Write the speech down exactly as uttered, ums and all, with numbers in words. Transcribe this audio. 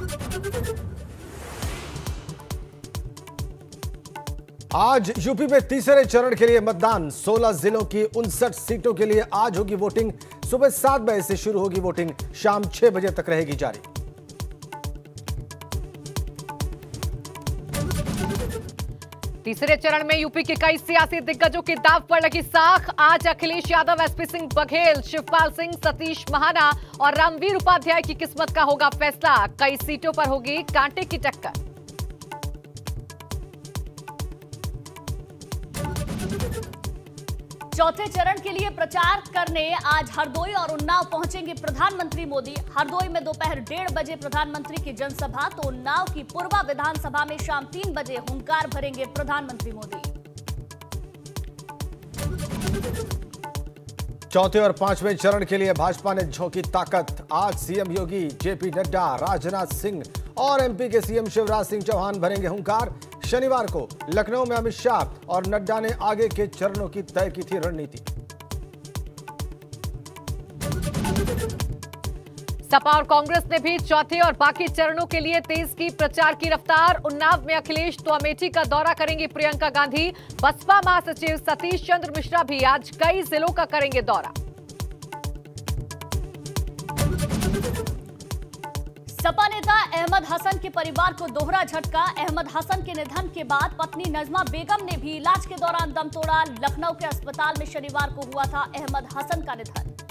आज यूपी में तीसरे चरण के लिए मतदान। सोलह जिलों की उनसठ सीटों के लिए आज होगी वोटिंग। सुबह सात बजे से शुरू होगी वोटिंग, शाम छह बजे तक रहेगी जारी। तीसरे चरण में यूपी के कई सियासी दिग्गजों की दांव पर लगी साख। आज अखिलेश यादव, एसपी सिंह बघेल, शिवपाल सिंह, सतीश महाना और रामवीर उपाध्याय की किस्मत का होगा फैसला। कई सीटों पर होगी कांटे की टक्कर। चौथे चरण के लिए प्रचार करने आज हरदोई और उन्नाव पहुंचेंगे प्रधानमंत्री मोदी। हरदोई में दोपहर डेढ़ बजे प्रधानमंत्री की जनसभा, तो उन्नाव की पूर्वा विधानसभा में शाम तीन बजे हुंकार भरेंगे प्रधानमंत्री मोदी। चौथे और पांचवें चरण के लिए भाजपा ने झोंकी ताकत। आज सीएम योगी, जेपी नड्डा, राजनाथ सिंह और एमपी के सीएम शिवराज सिंह चौहान भरेंगे हुंकार। शनिवार को लखनऊ में अमित शाह और नड्डा ने आगे के चरणों की तय की थी रणनीति। सपा और कांग्रेस ने भी चौथे और बाकी चरणों के लिए तेज की प्रचार की रफ्तार। उन्नाव में अखिलेश तो अमेठी का दौरा करेंगी प्रियंका गांधी। बसपा महासचिव सतीश चंद्र मिश्रा भी आज कई जिलों का करेंगे दौरा। सपा नेता अहमद हसन के परिवार को दोहरा झटका। अहमद हसन के निधन के बाद पत्नी नजमा बेगम ने भी इलाज के दौरान दम तोड़ा। लखनऊ के अस्पताल में शनिवार को हुआ था अहमद हसन का निधन।